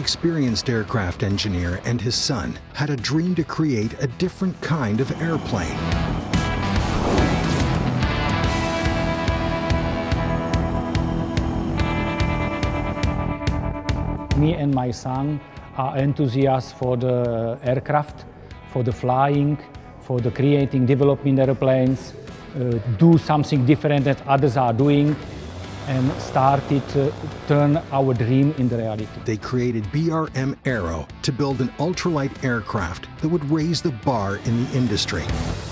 experienced aircraft engineer and his son had a dream to create a different kind of airplane. Me and my son are enthusiasts for the aircraft, for the flying, for the creating, developing airplanes, do something different that others are doing, and started to turn our dream into reality. They created BRM Aero to build an ultralight aircraft that would raise the bar in the industry.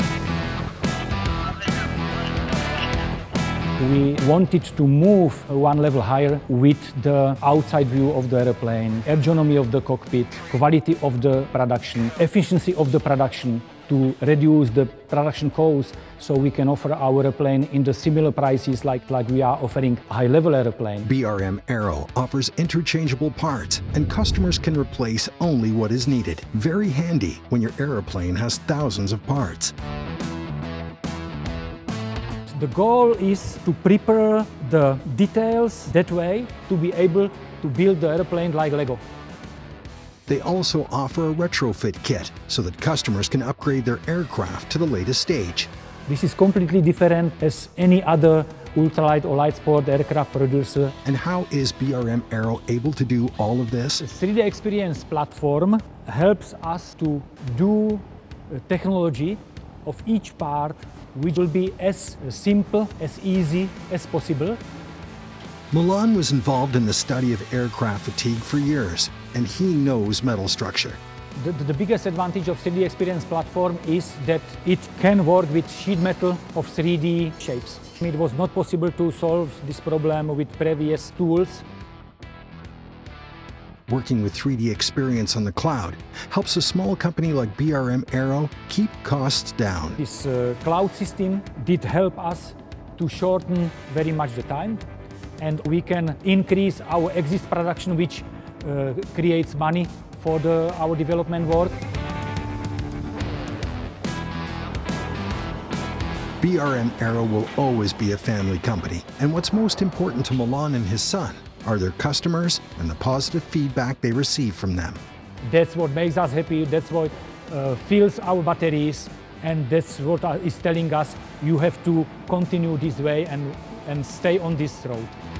We wanted to move one level higher with the outside view of the airplane, ergonomy of the cockpit, quality of the production, efficiency of the production, to reduce the production costs so we can offer our airplane in the similar prices like we are offering a high-level airplane. BRM Aero offers interchangeable parts and customers can replace only what is needed. Very handy when your airplane has thousands of parts. The goal is to prepare the details that way to be able to build the airplane like Lego. They also offer a retrofit kit so that customers can upgrade their aircraft to the latest stage. This is completely different as any other ultralight or light sport aircraft producer. And how is BRM Aero able to do all of this? The 3D Experience platform helps us to do technology of each part which will be as simple, as easy as possible. Milan was involved in the study of aircraft fatigue for years, and he knows metal structure. The biggest advantage of 3D Experience platform is that it can work with sheet metal of 3D shapes. It was not possible to solve this problem with previous tools. Working with 3D Experience on the cloud helps a small company like BRM Aero keep costs down. This cloud system did help us to shorten very much the time, and we can increase our exist production, which creates money for our development work. BRM Aero will always be a family company, and what's most important to Milan and his son are their customers and the positive feedback they receive from them. That's what makes us happy, that's what fills our batteries, and that's what is telling us you have to continue this way and stay on this road.